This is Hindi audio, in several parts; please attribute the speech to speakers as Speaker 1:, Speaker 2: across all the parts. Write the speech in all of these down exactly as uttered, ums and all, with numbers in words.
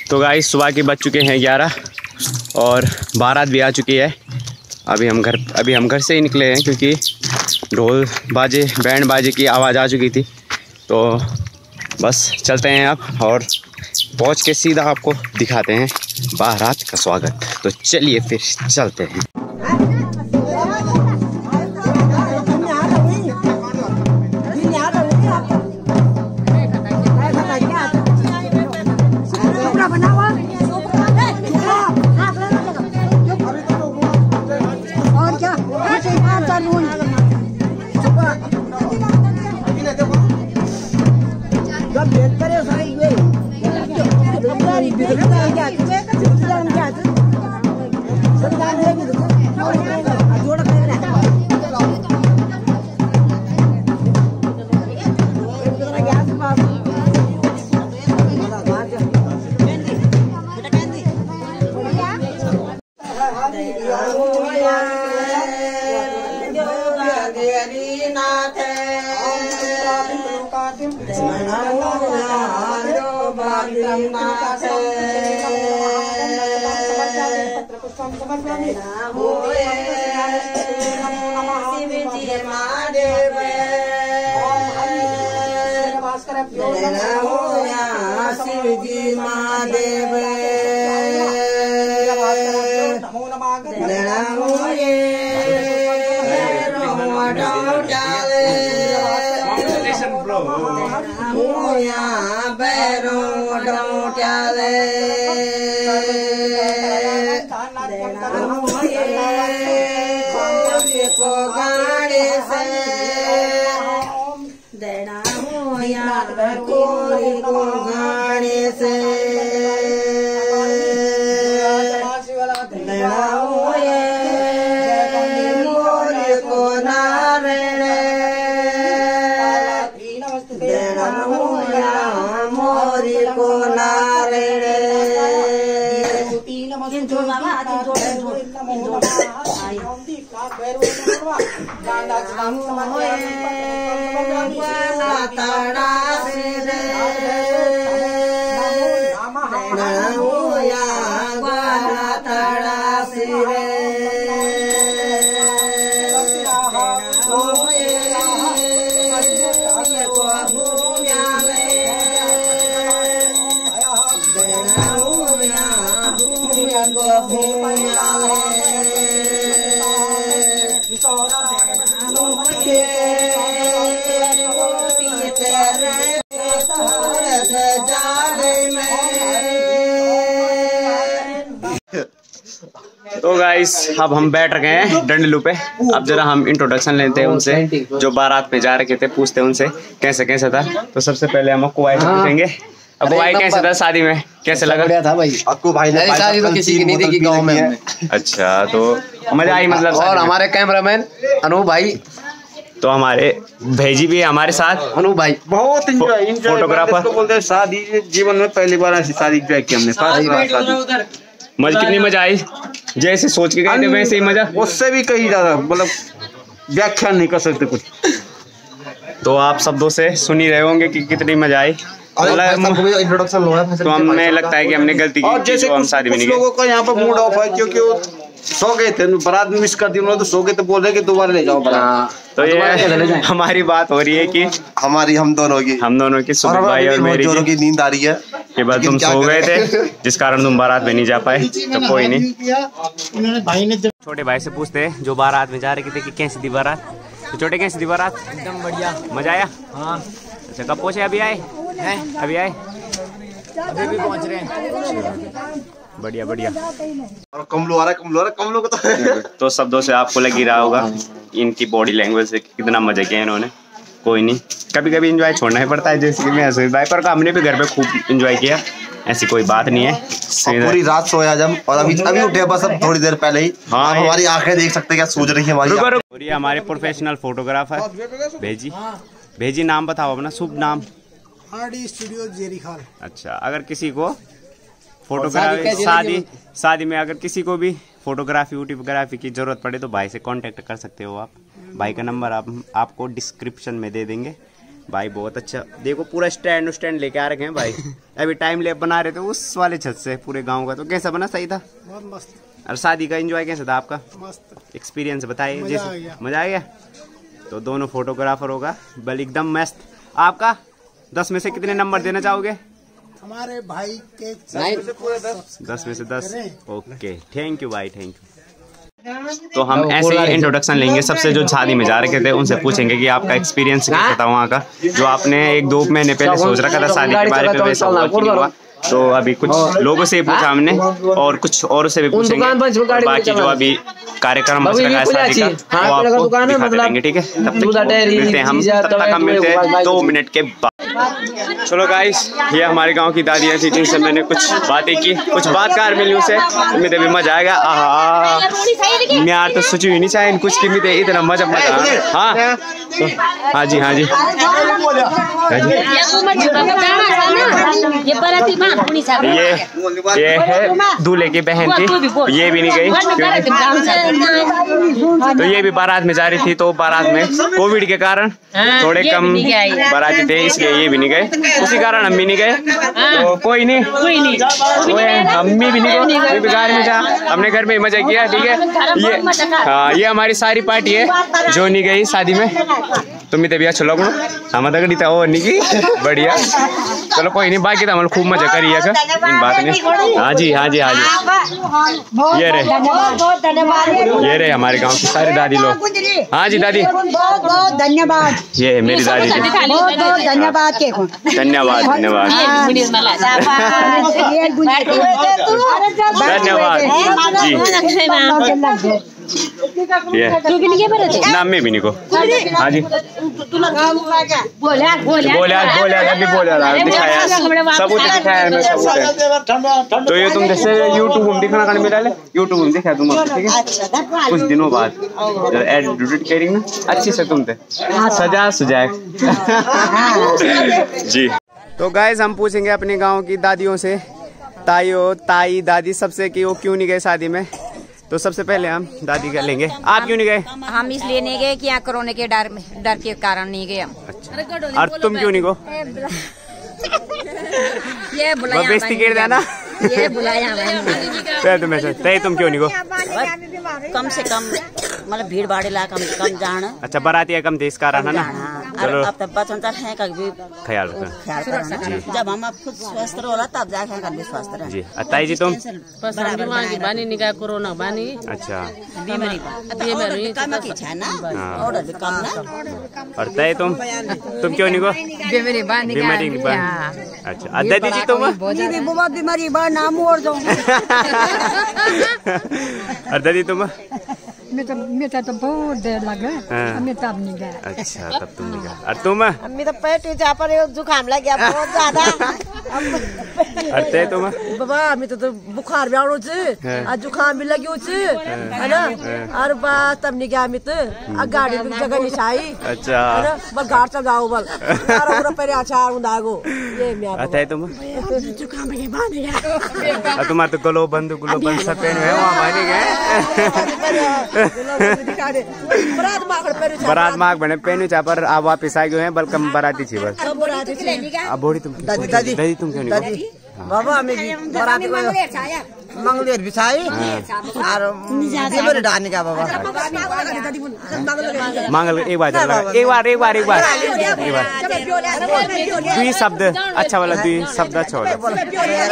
Speaker 1: तो गाइस सुबह के बज चुके हैं ग्यारह और बारात भी आ चुकी है। अभी हम घर अभी हम घर से ही निकले हैं क्योंकि ढोल बाजे बैंड बाजे की आवाज़ आ चुकी थी। तो बस चलते हैं अब और पहुंच के सीधा आपको दिखाते हैं बारात का स्वागत। तो चलिए फिर चलते हैं।
Speaker 2: शिवजी महादेव को गाड़ी से देना हो यार कोई को गाड़ी से देना हो ये मोर को नारायण देना हो या मोर को नारायण ताड़ा सिर या ग्वाला ताड़ा सिर
Speaker 1: तो गाइस अब हम बैठ रखे हैं डंडलू पे। अब जरा हम इंट्रोडक्शन लेते हैं उनसे जो बारात में जा रखे थे, पूछते हैं उनसे कैसे कैसे था। तो सबसे पहले हम अक्कू भाई से पूछेंगे। अक्कू भाई कैसे था शादी में, कैसे लगा?
Speaker 3: बढ़िया था भाई।
Speaker 4: अक्कू भाई ने
Speaker 3: शादी तो किसी की नहीं देखी गाँव में हमने।
Speaker 1: अच्छा, तो मजा आई मतलब।
Speaker 3: और हमारे कैमरामैन अनूप भाई,
Speaker 1: तो हमारे भेजी भी हमारे साथ
Speaker 4: अनूप भाई बहुत एंजॉय
Speaker 1: फोटोग्राफर
Speaker 4: बोलते हैं। शादी जीवन में पहली बार ऐसी शादी एंजॉय की हमने। शादी
Speaker 1: मजा कितनी मजा आई, जैसे सोच के गए थे वैसे ही मजा,
Speaker 4: उससे भी कहीं ज्यादा, मतलब व्याख्यान नहीं कर सकते कुछ।
Speaker 1: तो आप शब्दों से सुन ही रहे होंगे कि कितनी मजा आई।
Speaker 4: इंट्रोडक्शन लो है
Speaker 1: तो हमें लगता है कि हमने गलती की।
Speaker 4: और जैसे
Speaker 1: हम शादी में नहीं गए।
Speaker 4: लोगों का यहाँ पर मूड ऑफ है क्योंकि वो सो गए थे, बारात में मिस कर दी उन्होंने, तो सो गए तो बोल रहे कि दोबारा ले जाओ बारात।
Speaker 1: तो ये हमारी बात हो रही है कि
Speaker 4: हमारी हम दोनों की
Speaker 1: हम दोनों की सुबह भाई और मेरी
Speaker 4: दोनों की नींद आ रही है
Speaker 1: कि बाद तुम सो गए थे जिस कारण तुम बारात में नहीं जा पाए। तो कोई नहीं,
Speaker 3: भाई ने
Speaker 1: छोटे भाई से पूछते हैं जो बारात में जा रहे थे कि कैसी थी बारात। तो छोटे कैसी थी बारात?
Speaker 3: एकदम बढ़िया,
Speaker 1: मजा आया।
Speaker 3: हाँ।
Speaker 1: अच्छा, कब पहुँचे? अभी आए हैं? अभी आए,
Speaker 3: अभी भी पहुंच रहे हैं।
Speaker 1: बढ़िया बढ़िया।
Speaker 4: और कमलो आ रहा है, कमलो आ रहा है, कमलो को तो
Speaker 1: तो शब्दों से आपको लग ही रहा होगा इनकी बॉडी लैंग्वेज से कितना मजा किया इन्होंने। कोई नहीं, कभी कभी एंजॉय छोड़ना ही पड़ता है। जैसे कि मैं हसूर भाई पर हमने भी घर पे खूब एंजॉय किया, ऐसी कोई बात नहीं है।
Speaker 4: पूरी रात सोया जब, और अभी अभी उठे बस अब थोड़ी देर पहले ही।
Speaker 1: हाँ,
Speaker 4: हमारी आंखें देख सकते हैं क्या सूझ रही है हमारी।
Speaker 1: और ये हमारे प्रोफेशनल फोटोग्राफर भेजी। भेजी नाम बताओ अपना, शुभ नाम।
Speaker 5: आरडी स्टूडियो जेरी खाल।
Speaker 1: अच्छा, अगर किसी को फोटोग्राफी शादी शादी में अगर किसी को भी फोटोग्राफी वीडियोग्राफी की जरूरत पड़े तो भाई से कांटेक्ट कर सकते हो आप। भाई का नंबर आप आपको डिस्क्रिप्शन में दे देंगे, भाई बहुत अच्छा, देखो पूरा स्टैंड स्टैंड लेके आ रखे हैं भाई। अभी टाइम लैप बना रहे थे उस वाले छत से पूरे गांव का। तो कैसा बना? सही था,
Speaker 5: बहुत मस्त
Speaker 1: और शादी का एंजॉय कैसा था आपका?
Speaker 5: मस्त
Speaker 1: एक्सपीरियंस बताइए।
Speaker 5: मजा आ
Speaker 1: जैसे
Speaker 5: गया।
Speaker 1: मजा आ गया। तो दोनों फोटोग्राफर होगा बल एकदम मस्त। आपका दस में से कितने नंबर देना चाहोगे?
Speaker 5: हमारे भाई के
Speaker 1: दस में से दस। ओके, थैंक यू भाई, थैंक यू। तो हम ऐसे ही इंट्रोडक्शन लेंगे सबसे जो शादी में जा रखे थे, उनसे पूछेंगे कि आपका एक्सपीरियंस कैसा था वहाँ का, जो आपने एक दो महीने पहले सोच रखा था शादी के बारे में, वैसा हुआ कि नहीं हुआ। तो अभी कुछ लोगों से पूछा हमने और कुछ और से भी पूछेंगे। बाकी जो अभी कार्यक्रम बच रखा है शादी का वो आपको दिखाते रहेंगे, ठीक है? तब तक मिलते हैं हम, तब तक हम मिलते हैं दो मिनट के बाद। चलो गाइस, ये हमारे गांव की दादियाँ थी जिनसे मैंने कुछ बातें की, कुछ बात कार मिली उनसे। उम्मीद है मजा आएगा। आहा, मैं यार तो सोचू ही नहीं चाहे कुछ की मिलते इतना मजा मजा। हाँ तो हाँ जी, हाँ जी, हाँ जी। ये ये है दूल्हे की बहन थी, ये भी नहीं गई तो ये भी बारात में जा रही थी। तो बारात में कोविड के कारण थोड़े कम बाराती थे, इसलिए ये भी नहीं गए, उसी कारण हम भी नहीं गए। तो कोई नहीं, कोई नहीं, मम्मी भी नहीं गए, कोई भी घर में जा, हमने घर में ही मजा किया, ठीक है? ये हाँ, ये हमारी सारी पार्टी है जो नहीं गई शादी में। तुम भी अच्छा लोग हम तगड़ी था और नहीं की बढ़िया। चलो कोई नहीं, बाकी तो हम खूब मजा करिए इन बात में। हाँ जी, हाँ जी, हाँ जी। ये रहे, ये रहे हमारे गांव की सारी दादी लोग। हाँ जी दादी,
Speaker 2: बहुत बहुत धन्यवाद।
Speaker 1: ये है मेरी दादी जी।
Speaker 2: बहुत बहुत धन्यवाद के
Speaker 1: धन्यवाद, धन्यवाद, धन्यवाद जी। ये नाम में भी नहीं को। हाँ जी, बोलिया बोलिया अभी बोलिया दिखाया सबूत दिखाया मैं सबूत। तो ये तुम जैसे यूट्यूब में दिखना करने मिला ले, यूट्यूब में दिखा तुम, ठीक है? कुछ दिनों बाद एडिट करेंगे ना अच्छी से तुम थे सजा सुजाए जी। तो गाइस, हम पूछेंगे अपने गांव की दादियों से, ताइयों ताई दादी सबसे कि वो क्यों नहीं गए शादी में। तो सबसे पहले हम दादी का लेंगे। आप क्यों नहीं गए?
Speaker 6: हम इसलिए नहीं गए कि यहाँ कोरोना के डर में डर के कारण नहीं गए हम।
Speaker 1: अच्छा, और तुम क्यों नहीं गो?
Speaker 6: ये बुलाया
Speaker 1: बेइज्जती कर देना,
Speaker 6: ये बुलाया
Speaker 1: तुम्हें तुम क्यों नहीं गो?
Speaker 6: कम से कम मतलब भीड़ भाड़ इलाका में कम जाना।
Speaker 1: अच्छा, बारातियाँ कम थे इस कारण है ना। चलो
Speaker 6: अब तब बचन तक है कभी
Speaker 1: ख्याल रखना,
Speaker 6: ख्याल करना। जब हम खुद स्वस्थ रहो तब जाके कभी स्वस्थ रहे
Speaker 1: जी। ताई जी तुम?
Speaker 7: बानी निकाय कोरोना बानी।
Speaker 1: अच्छा,
Speaker 6: बीमारी बीमारी कम की है ना, ऑर्डर भी कम ना।
Speaker 1: और तय तुम तुम क्यों नहीं गो?
Speaker 6: बीमारी बानी
Speaker 1: बीमारी अच्छा, दादी जी तुम?
Speaker 2: बीमारी बा नाम और दो।
Speaker 1: और दादी तुम?
Speaker 2: मेरा मेरा तो बहुत देर लगा, मैं तब नहीं गया।
Speaker 1: अच्छा, तब तुम नहीं गए। और तुम?
Speaker 2: मैं तो पेट जहाँ पर जुकाम लग गया बहुत ज्यादा।
Speaker 1: और तय तुम?
Speaker 2: बाबा मैं तो बुखार भी आनो चे, आज जुकाम भी लगी चे, है ना? और बस तब नहीं गया मैं तो, गाड़ी भी जगह नहीं चाहिए।
Speaker 1: अच्छा,
Speaker 2: बस गाड़ चल जाओ बल, और पहले अचार उंडागो ये मैं।
Speaker 1: और तय तुम?
Speaker 2: जुकाम भी बांध गया।
Speaker 1: और तुम्हारे तो गलो बंद गुलो बंद सब पहने हैं वहाँ माने गए। बरात माग बने पहने चा पर आप वापिस आ गए हैं, बल्कि बराती थी बस। अब बोड़ी तुम दादी दादी दादी तुम क्यों नहीं गई?
Speaker 2: बाबा हमें बराती को मंगलेर बिछाई और जीवन डालने का बाबा
Speaker 1: मंगल एक बार चल एक बार एक बार एक बार एक बार दुई शब्द अच्छा वाला दुई शब्द अच्छा वाला।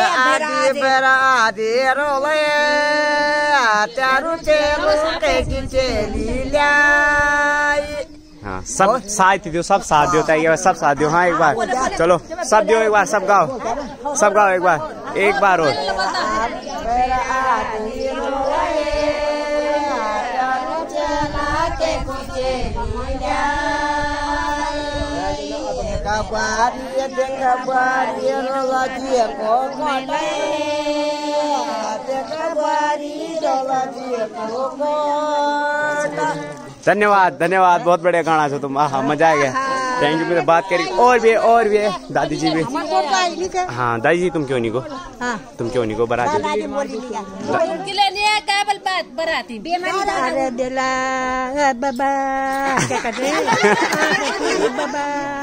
Speaker 1: हाँ, सब साथ दो, सब साथ दो, ताकि सब साथ दो। हाँ, एक बार चलो सब दो, एक बार सब गाओ, सब गाओ एक बार, एक बार और। धन्यवाद धन्यवाद, बहुत बढ़िया गाना छो तुम। हाँ, मजा आ गया, थैंक यू। मेरे बात करी और भी और भी है दादी जी भी। हाँ दादी जी तुम क्यों नहीं गो? तुम क्यों नहीं गो बराती?
Speaker 7: काबल बात बराती
Speaker 2: अरे दिला बाबा क्या कर रहे बाबा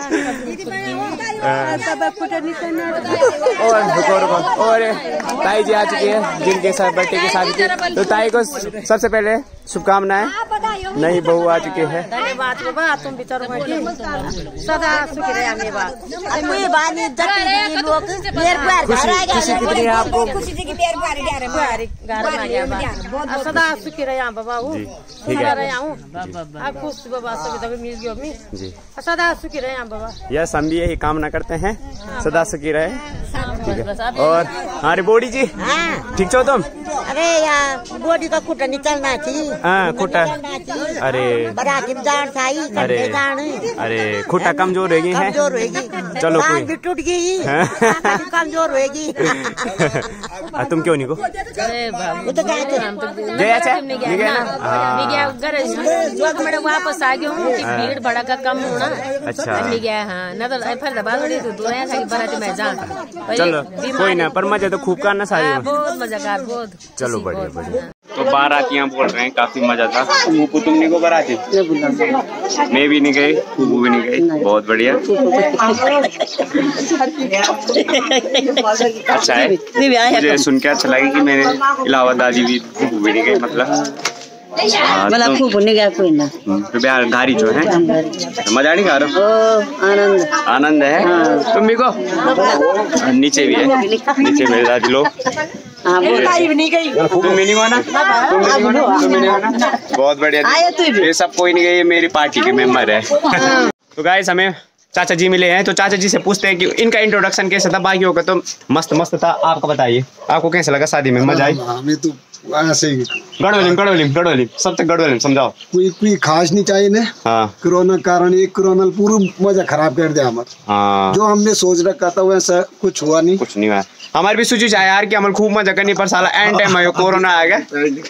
Speaker 2: बाबा कुछ नहीं करना।
Speaker 1: और रुको रुको और ताई जी आ चुकी है जिनके साथ बर्थडे की शादी थी, तो ताई को सबसे पहले शुभकामनाएं। नई बहू आ चुकी है।
Speaker 2: धन्यवाद बाबा, तुम भी तो सदा सुखी रहे। कोई बात नहीं,
Speaker 1: खुशी कितनी है आपको?
Speaker 2: सदा सुखी रहे बाबा,
Speaker 1: ठीक है
Speaker 2: खुश बाबा सभी मिल गयो जी, सदा सुखी रहे बाबा।
Speaker 1: यस, हम भी यही कामना करते हैं, सदा सुखी रहे। ठीक है। और हमारी बॉडी जी ठीक छो तुम?
Speaker 6: अरे यार बॉडी का खुटा निकलना थी।
Speaker 1: हाँ खुटा, अरे अरे अरे खुटा कमजोर होगी है,
Speaker 6: कमजोर होगी,
Speaker 1: चलो कोई
Speaker 6: भी टूट गई कमजोर होगी।
Speaker 1: तुम क्यों नहीं को
Speaker 7: वापस आ गया हूँ, भीड़ भड़का कम होना।
Speaker 1: अच्छा
Speaker 7: गया हाँ न तो फिर दबा बराती में जा।
Speaker 1: चलो कोई ना, पर मजा तो खूब करना सारी।
Speaker 7: बहुत मजा कर बहुत।
Speaker 1: चलो बढ़िया बढ़िया। तो बारातियां बोल रहे हैं काफी मजा था। मुपू तुम नहीं को बाराती? मैं भी नहीं गई, मुपू भी नहीं गई। बहुत बढ़िया, अच्छा है। मुझे सुन के अच्छा लगा कि मैंने इलाहाबाद दादी भी मुपू भी नहीं गई, मतलब
Speaker 6: मतलब खूब नहीं गया कोई ना।
Speaker 1: तो बिहार घारी जो है मजा नहीं खा रहा,
Speaker 6: आनंद
Speaker 1: आनंद है। तुम भी को नीचे भी है, नीचे मेरे दादी लोग। तुम भी नहीं गई? तुम भी नहीं ना? तुम भी नहीं ना? तुम भी नहीं ना? बहुत बढ़िया। ये सब कोई नहीं गई, ये मेरी पार्टी के मेंबर है। तो गाइस हमें चाचा जी मिले हैं, तो चाचा जी से पूछते हैं कि इनका इंट्रोडक्शन कैसा था। बाकी होगा तो मस्त मस्त था। आपको बताइए, आपको कैसा लगा शादी में? मजा आई?
Speaker 8: हमें तो ऐसे ही
Speaker 1: गड़वलिम गड़वलिम गड़वलिम सब तक गड़वलिम समझाओ।
Speaker 8: कोई कोई खास नहीं चाहिए ना।
Speaker 1: हाँ
Speaker 8: कोरोना कारण एक कोरोना पूरी मजा खराब कर दिया हमारा। हाँ जो हमने सोच रखा था वैसा कुछ हुआ नहीं,
Speaker 1: कुछ नहीं हुआ। हमारे भी सोची चाहे यार कि हम खूब मजा करनी, पर साला एंड टाइम में कोरोना आ गया।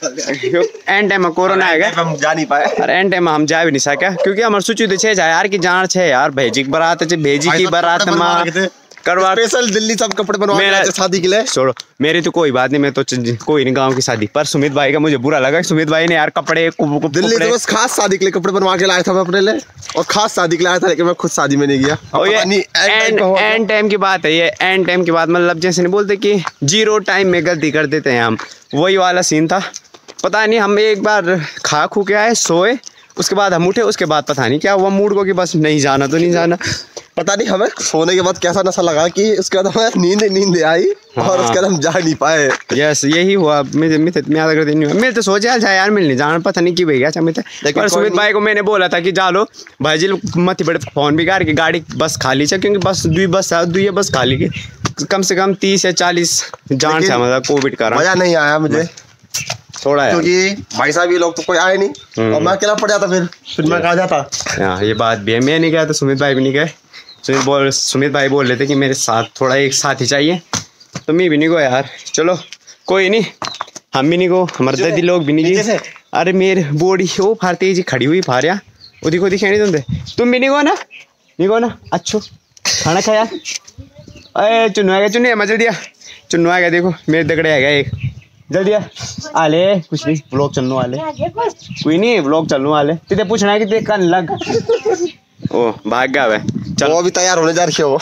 Speaker 1: एंड टाइम में कोरोना आ गया,
Speaker 4: हम जा नहीं पाए।
Speaker 1: और एंड टाइम में हम जा भी नहीं सके, क्योंकि हमारे सोची तो छे यार की जान छे यार भेजी की बारात है, भेजी की बारात में करवा
Speaker 4: स्पेशल दिल्ली सब कपड़े बनवा शादी के लिए।
Speaker 1: छोड़ो मेरी तो कोई बात नहीं, मैं तो कोई नहीं गांव की शादी। पर सुमित भाई का मुझे बुरा लगा। सुमित भाई ने यार कपड़े
Speaker 4: दिल्ली तो बस खास शादी के लिए कपड़े बनवा के लाया था मैं अपने लिए, और खास शादी के लिए आया था, लेकिन मैं खुद शादी में नहीं गया।
Speaker 1: और ये एंड टाइम की बात है, ये एंड टाइम की बात, मतलब जैसे नहीं बोलते कि जीरो टाइम में गलती कर देते हैं हम, वही वाला सीन था। पता नहीं हम एक बार खा खू के आए, सोए, उसके बाद हम उठे, उसके बाद पता नहीं क्या हुआ मूड को कि बस नहीं जाना तो नहीं जाना।
Speaker 4: पता नहीं हमें सोने के बाद कैसा नशा लगा कि उसके बाद हमें नींद नींद आई, और उसके बाद हम जा नहीं पाए।
Speaker 1: यस यही हुआ। मैं मैं मैं तो सोचा था यार मिलने जाना, पता नहीं कि भैया अच्छा। पर सुमित भाई को मैंने बोला था कि जा लो भाई जी मत बड़े फोन बिगाड़ के गाड़ी बस खाली है, क्योंकि बस दुई बस दुई बस खाली के कम से कम तीस या चालीस जान से मतलब कोविड का
Speaker 4: मजा नहीं आया मुझे
Speaker 1: थोड़ा,
Speaker 4: क्योंकि भाई साहब ये लोग तो कोई आए नहीं, और मैं अकेला पड़ जाता, फिर फिर मैं कहा जाता।
Speaker 1: हाँ ये बात भी है, मैं नहीं गया तो सुमित भाई भी नहीं गए। सुमित बोल सुमित भाई बोल रहे थे कि मेरे साथ थोड़ा एक साथ ही चाहिए, तो मैं भी नहीं गो यार। चलो कोई नहीं, हम भी नहीं गो, हमारे दादी लोग भी नहीं जी। अरे मेरे बॉडी वो फारती जी खड़ी हुई फारिया वो दिखो दिखे नहीं तुमसे। तुम भी नहीं गो ना? नहीं गो ना? अच्छो खाना खाया? अरे चुन्नू आ गया, चुन्नी है जल्दी आ, चुन्नू आ गया। देखो मेरे दगड़े आ गया एक, जल्दी आ आले। कुछ नहीं व्लॉग चलने वाले, कोई नहीं व्लॉग चलने वाले। तुझे पूछना है कि देख कर लग ओ भाग गया वे। चलो
Speaker 4: अभी तैयार होने जा रही है वो।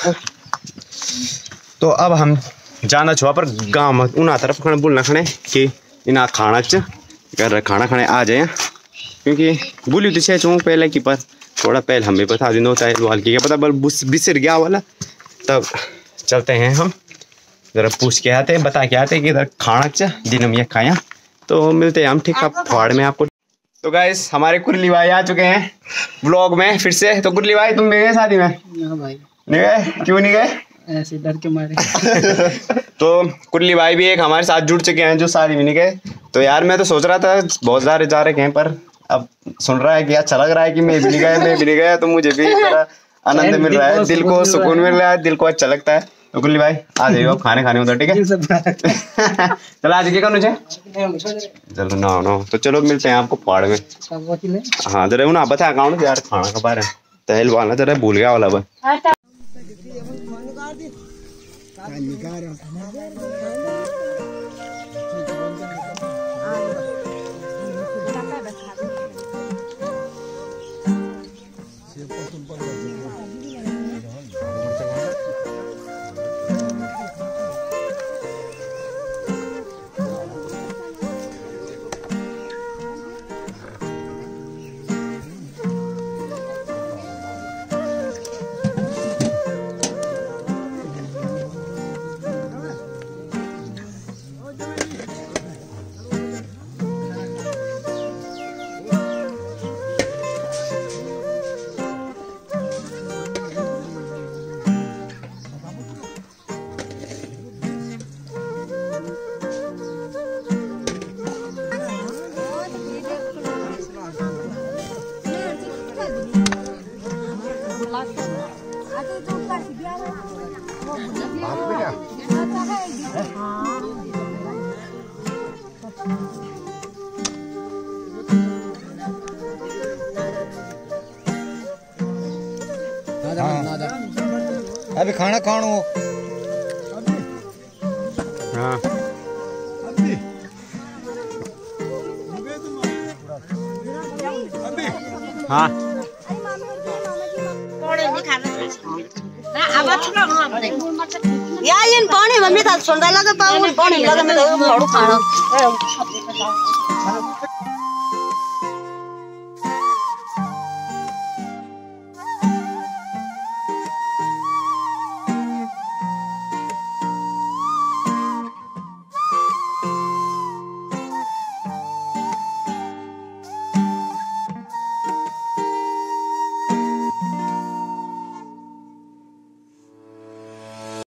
Speaker 1: तो अब हम जाना छुआ पर गाँव में उना तरफ खाने बोलना खाने कि इना खाना च कर खाना खाने आ जाए, क्योंकि बोली तो छे चूँ पहले की, पर थोड़ा पहले हमें बता दिन होता है वाल की क्या पता बल बिसर गया वाला। तब चलते हैं हम जरा पूछ के आते हैं, बता के आते हैं कि इधर खाना च दिन में खाया। तो मिलते हैं हम ठीक है फाड़ में आपको। तो गाइस हमारे कुरली भाई आ चुके हैं व्लॉग में फिर से। तो कुरली भाई तुम भी गए शादी में?
Speaker 5: भाई
Speaker 1: नहीं गए? क्यों नहीं गए?
Speaker 5: ऐसे डर के मारे।
Speaker 1: तो कुरली भाई भी एक हमारे साथ जुड़ चुके हैं जो शादी में नहीं गए। तो यार मैं तो सोच रहा था बहुत सारे जा रहे हैं, पर अब सुन रहा है कि अच्छा लग रहा है कि मैं भी नहीं गया मैं भी नहीं गया, तो मुझे भी आनंद मिल रहा है, दिल को सुकून मिल रहा है, दिल को अच्छा लगता है। तो कुरली भाई आ जाइए आप खाने खाने उधर, ठीक है? चलो आज क्या करना चाहिए? चलो ना ना तो चलो मिलते हैं आपको पहाड़ में। हाँ जरा ना बता अकाउंट यार खाना का बारे तहल वाला जरा भूल गया वाला बस।
Speaker 8: निकाल
Speaker 3: अभी खाना खानो
Speaker 1: हाँ हाँ
Speaker 6: या इन पानी मम्मी था सुंदर लगे पाऊँ पानी लगे मैं तो खाना